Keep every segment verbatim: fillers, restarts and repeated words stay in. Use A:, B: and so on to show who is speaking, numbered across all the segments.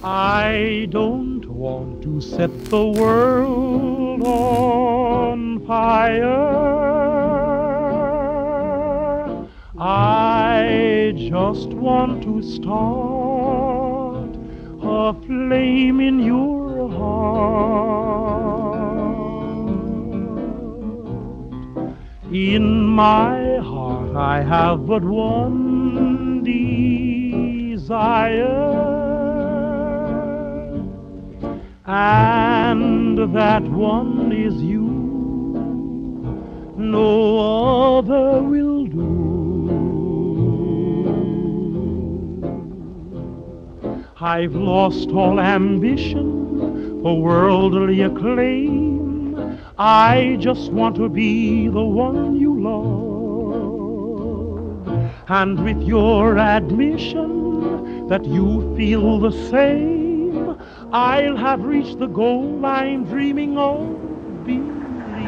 A: I don't want to set the world on fire. I just want to start a flame in your heart. In my heart I have but one desire, and that one is you. No other will do. I've lost all ambition for worldly acclaim. I just want to be the one you love, and with your admission that you feel the same, I'll have reached the goal I'm dreaming of. Believe me,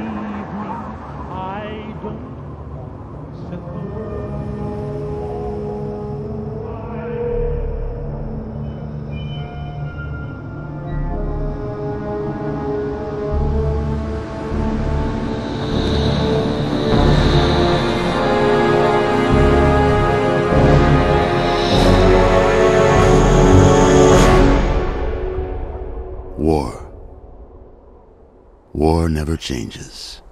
A: I don't want to set the world on
B: War. War never changes.